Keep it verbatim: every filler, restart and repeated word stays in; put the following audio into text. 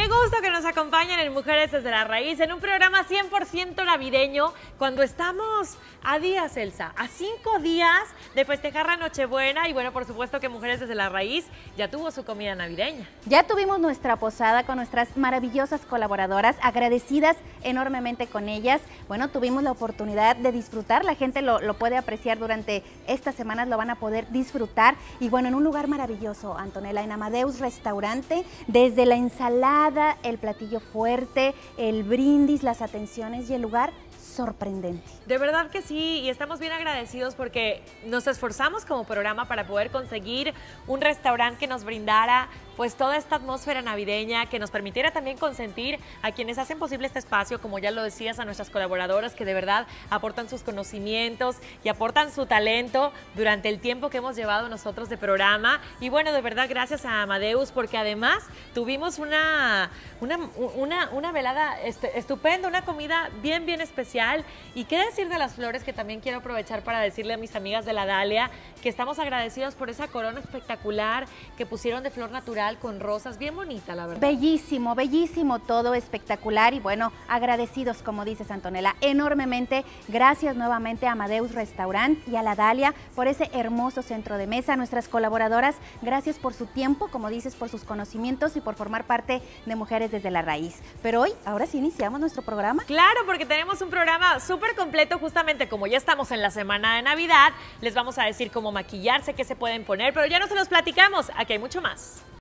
gusto que nos acompañen en Mujeres desde la Raíz, en un programa cien por ciento navideño, cuando estamos a días, Elsa, a cinco días de festejar la Nochebuena. Y bueno, por supuesto que Mujeres desde la Raíz ya tuvo su comida navideña. Ya tuvimos nuestra posada con nuestras maravillosas colaboradoras, agradecidas enormemente con ellas. Bueno, tuvimos la oportunidad de disfrutar, la gente lo, lo puede apreciar durante estas semanas, lo van a poder disfrutar. Y bueno, en un lugar maravilloso, Antonella, en Amadeus Restaurante, desde la ensalada, el platillo fuerte, el brindis, las atenciones y el lugar sorprendente. De verdad que sí, y estamos bien agradecidos porque nos esforzamos como programa para poder conseguir un restaurante que nos brindara pues toda esta atmósfera navideña, que nos permitiera también consentir a quienes hacen posible este espacio, como ya lo decías, a nuestras colaboradoras que de verdad aportan sus conocimientos y aportan su talento durante el tiempo que hemos llevado nosotros de programa. Y bueno, de verdad gracias a Amadeus, porque además tuvimos una, una, una, una velada estupenda, una comida bien, bien especial. Y qué decir de las flores, que también quiero aprovechar para decirle a mis amigas de la Dalia que estamos agradecidos por esa corona espectacular que pusieron de flor natural con rosas, bien bonita, la verdad. Bellísimo, bellísimo todo, espectacular. Y bueno, agradecidos, como dices, Antonella, enormemente. Gracias nuevamente a Amadeus Restaurant y a la Dalia por ese hermoso centro de mesa. Nuestras colaboradoras, gracias por su tiempo, como dices, por sus conocimientos y por formar parte de Mujeres desde la Raíz. Pero hoy, ahora sí iniciamos nuestro programa. Claro, porque tenemos un programa súper completo, justamente como ya estamos en la semana de Navidad, les vamos a decir cómo maquillarse, qué se pueden poner, pero ya no se los platicamos, aquí hay mucho más.